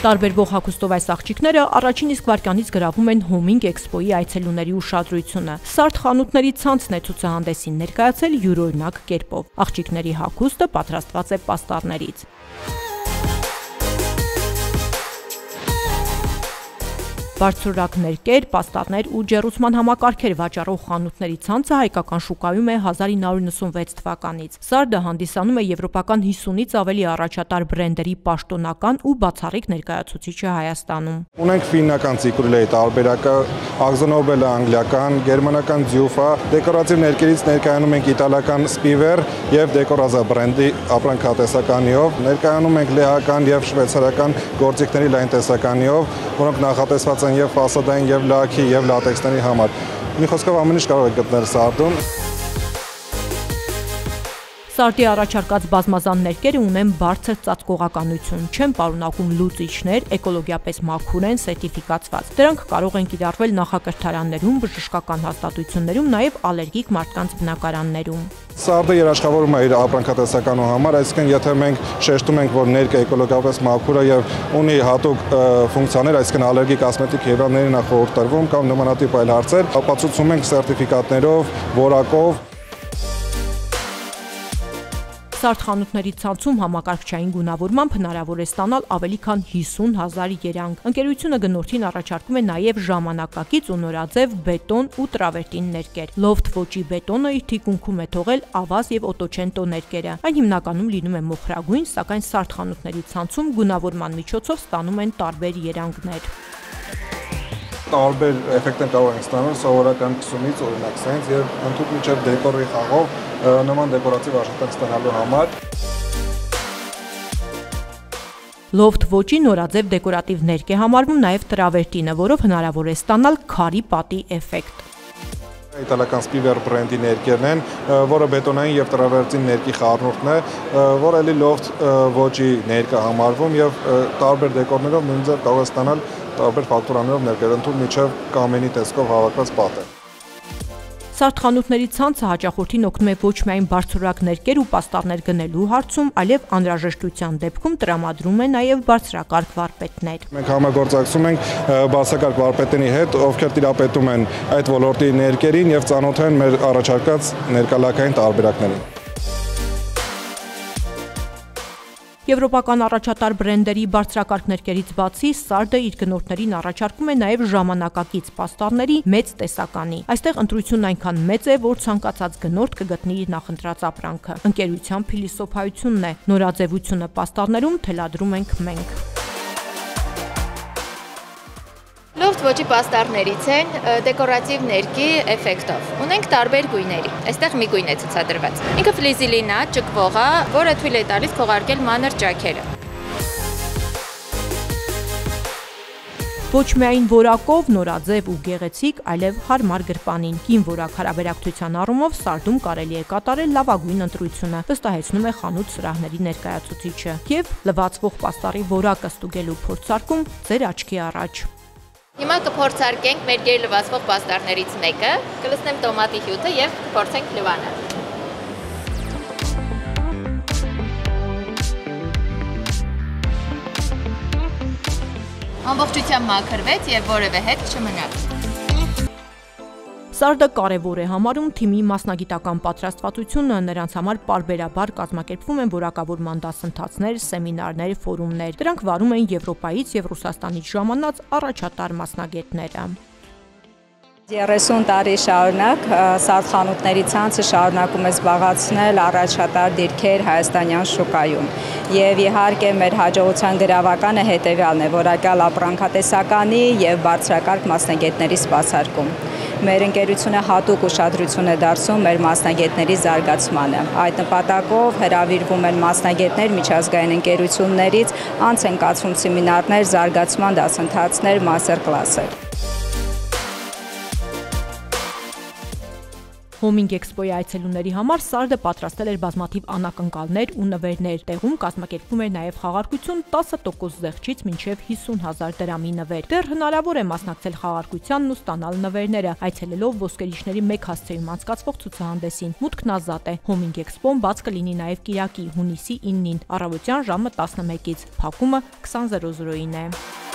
Տարբերվող հագուստով այս աղջիկները առաջին իսկ վայրկյանից գրավում են Homing Expo-ի այցելուների ուշադրությունը։ Սարդ խանութների ցանցն է ցուցահանդեսին ներկայացել յուրօրինակ կերպով։ Աղջիկների հագուստը պատրաստված է պաստառներից։ Բարձրորակ ներկեր, պաստառներ ու ջեռուցման համակարգեր վաճառող խանութների ցանցը հայկական շուկայում է 1996 թվականից։ Սարդը հանդիսանում է եվրոպական 50-ից ավելի առաջատար բրենդերի պաշտոնական ու բացառիկ ներկայացուցիչը Հայաստանում։ Ունենք ֆիննական Ցիկուրլեի տարբերակը, Ակզոնոբելը անգլիական, գերմանական Ձյուֆա, դեկորատիվ ներկերից ներկայանում ենք իտալական Spiver եւ Decoraza բրենդի ապրանքատեսականիով, ներկայանում ենք լեհական եւ շվեյցարական գործիքների լայն տեսականիով, որոնք նախատեսված են եւ ֆասադային, եւ լաքի, եւ լատեքսների համար։ Մի խոսքով ամեն ինչ կարող եք գտնել Սարդում։ Սարդի առաջարկած բազմազան ներկերը ունեն բարձր ծածկողականություն, չեն պարունակում լուծիչներ, էկոլոգիապես մաքուր են, սերտիֆիկացված։ Դրանք կարող են կիրառվել նախակրթարաններում, բժշկական հաստատություններում, նաև ալերգիկ մարդկանց բնակարաններում։ Սարդը երաշխավորում է իր ապրանքատեսականու համար, այսինքն եթե մենք շեշտում ենք, որ ներկը էկոլոգիապես մաքուր է եւ ունի հատուկ ֆունկցիաներ, այսինքն ալերգիկ կոսմետիկ հիվանդներին խորհուրդ տրվում կամ նմանատիպ այլ հարցեր, ապացուցում ենք սերտիֆիկատներով, որակով։ Սարդ խանութների ցանցում համակարգչային գունավորմամբ հնարավոր է ստանալ ավելի քան 50,000 երանգ։ Ընկերությունը գնորդին առաջարկում է նաև ժամանակակից ու նորաձև բետոն ու տրավերտին ներկեր։ Loft ոճի բետոնը իր թիկունքում է թողել ավազ եւ օտոչենտո ներկերը։ Այն հիմնականում լինում է մոխրագույն, սակայն սարդ խանութների ցանցում գունավորման միջոցով ստանում են տարբեր երանգներ։ Տարբեր էֆեկտներ կարող են ստանալ սովորական 50-ից օրինակ սենց եւ ընդհանուր միջև դեկորի խաղով նման դեկորատիվ աշխատանք ստանալու համար։ Loft ոճի նորաձև դեկորատիվ ներկ է համարվում նաև տրավերտինը, որով հնարավոր է ստանալ քարի պատի էֆեկտ։ Իտալական Spiver բրենդի ներկերն են, որը բետոնային եւ տրավերտին ներկի խառնուրդն է, որը էլի Loft ոճի ներկը համարվում եւ տարբեր դեկորներով նույնպես կարող է ստանալ տարբեր ֆակտորաներով ներկեր, ընդհանուր միջև կամենի տեսքով հավաքված պատը։ Սարդ խանութների ցանցը հաճախորդին օգնում է ոչ միայն բարձրորակ ներկեր ու պաստառներ գնելու հարցում, այլև անհրաժեշտության դեպքում տրամադրում է նաև բարձրակարգ վարպետներ։ Մենք համագործակցում ենք բարձրակարգ վարպետների հետ, ովքեր տիրապետում են այդ ոլորտի ներկերին եւ ծանոթ են մեր առաջարկած ներկալակային տարբերակներին։ Եվրոպական առաջատար բրենդերի բարձրակարգ ներկերից բացի Սարդը իր գնորդներին առաջարկում է նաև ժամանակակից պաստառների մեծ տեսականի։ Այստեղ ընտրությունն այնքան մեծ է, որ ցանկացած գնորդ կգտնի իր նախընտրած ապրանքը։ Ընկերության փիլիսոփայությունն է, նորաձևությունը պաստառներում թելադրում ենք մենք։ Loft ոճի պաստառներից են դեկորատիվ ներկի էֆեկտով։ Ունենք տարբեր գույների։ Այստեղ մի գույն է ցուցադրված։ Ինքը ֆլիզիլին է, ճկվող է, որը թույլ է տալիս քողարկել մանր ճաքերը։ Ոչ միայն որակով, նորաձև ու գեղեցիկ, այլև հարմար գրպանին։ Կին որակ հարաբերակցության առումով Սարդում կարելի է կատարել լավագույն ընտրությունը, վստահեցնում է խանութ սրահների ներկայացուցիչը։ Եվ լվացվող պաստառի որակը ստուգելու փորձարկում ձեր աչքի առաջ։ Հիմա կփորձարկենք մեր գեր լվացվող պաստառներից մեկը, կլցնեմ տոմատի հյութը եւ կփորձենք լվանը։ Ամբողջությամբ մաքրվեց եւ որևէ հետ չմնաց։ Սարդը կարևոր է համարում թիմի մասնագիտական պատրաստվածությունը, նրանց համար պարբերաբար կազմակերպվում են որակավորման դասընթացներ, սեմինարներ, ֆորումներ։ Դրանք վարում են Եվրոպայից եւ Ռուսաստանից ժամանած առաջատար մասնագետները։ 30 տարի շարունակ Սարդ խանութների ցանցը շարունակում է զբաղեցնել առաջատար դիրքեր հայաստանյան շուկայում։ Եվ իհարկե մեր հաջողության գրավականը հետևյալն է՝ որակյալ ապրանքատեսականի եւ բարձրակարգ մասնագետների սպասարկում։ Մեր ընկերությունը հատուկ ուշադրություն է դարձնում մեր մասնագետների զարգացմանը։ Այդ նպատակով հրավիրվում են մասնագետներ միջազգային ընկերություններից, անց են կացվում սեմինարներ, զարգացման դասընթացներ, մաստեր կլասեր։ Homing Expo-ի այցելուների համար Սարդը պատրաստել էր բազմաթիվ անակնկալներ ու նվերներ։ Տեղում կազմակերպվում էր նաև խաղարկություն 10% զեղչից մինչև 50,000 դրամի նվեր։ Դեռ հնարավոր է մասնակցել խաղարկությանն ու ստանալ նվերները, այցելելով ոսկերիչների մեկ հասցեում անցկացվող ցուցահանդեսին։ Մուտքն ազատ է։ Homing Expo-ն բաց կլինի նաև կիրակի, հունիսի 9-ին, առավոտյան ժամը 11-ից, փակումը 20:00-ին է։